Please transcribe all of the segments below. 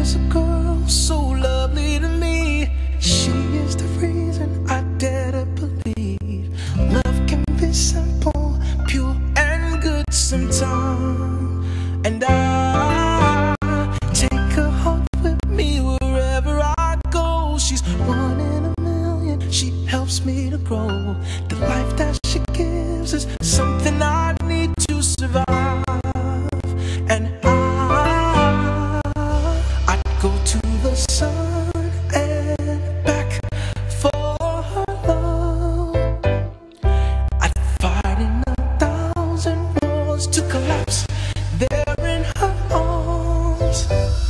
is a girl so lovely to me. She is the reason I dare to believe love can be simple, pure and good sometimes. And I take her heart with me wherever I go. She's one in a million, she helps me to grow. The life that she gives is something I need to survive. And I'd go to the sun and back for her love. I'd fight in 1,000 wars to collapse there in her arms.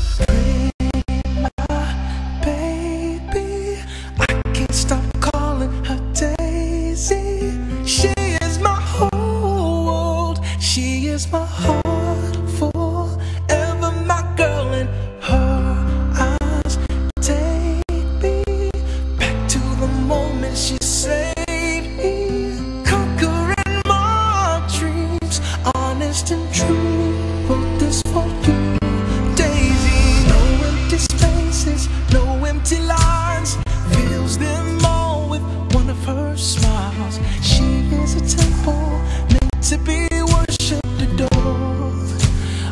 My baby, I can't stop calling her Daisy. She is my whole world, she is my heart forever, my girl. In her eyes take me back to the moment she saved me, conquering my dreams, honest and true. Wrote this for you, Daisy. No empty spaces, no empty lines, fills them all with one of her smiles. She is a temple meant to be worshipped, adored,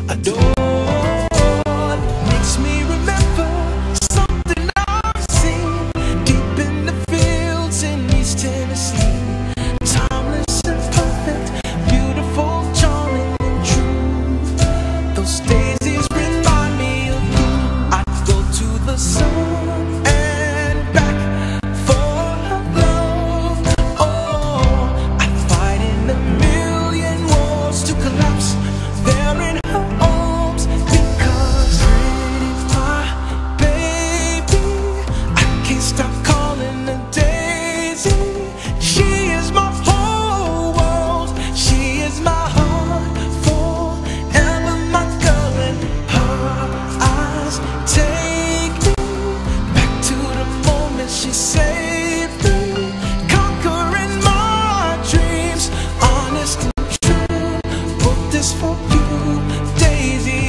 adored. Makes me remember something I've seen deep in the fields in East Tennessee. Timeless and perfect, beautiful, charming and true. Those daisies remind me of you. I'd go to the sun and back for her love. Oh, I'd fight in 1,000,000 wars to collapse there in her arms. Because my baby, I can't stop calling her Daisy. She is my whole world, she is my heart forever, my girl. And her eyes take me back to the moment she saved me, conquering my dreams, honest and true. Wrote this for you, Daisy.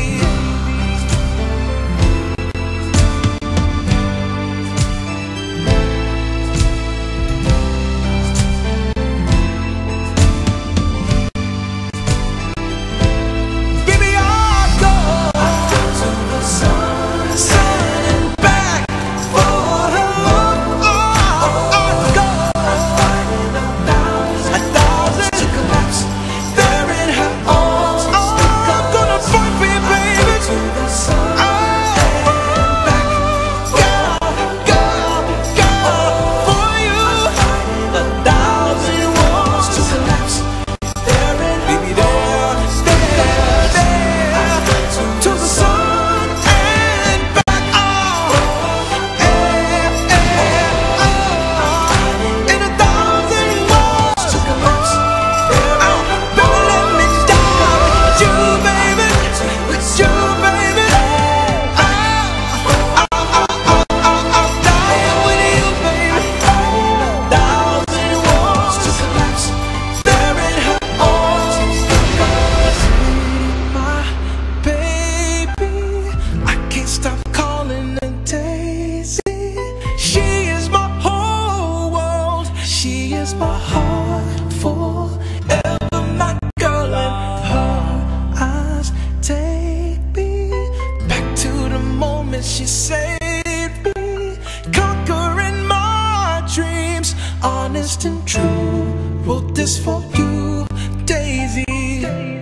Baby, I'll go to the sun and back for her love. I'll go in 1,000 to collapse there in her arms. I'm gonna fight for you, baby. To the sun and back, go for you. 1,000 wars to collapse there in baby, there, to the sun and back. In 1,000 wars to collapse. Baby, let me die with you, baby. With you, baby. I'm dying with you, baby. 1,000 wars to collapse there in her arms. Because my baby, I can't stop calling her Daisy. She is my whole world, she is my heart forever, my girl. And her eyes take me back to the moment she saved me, conquering my dreams, honest and true. Wrote this for you, Daisy.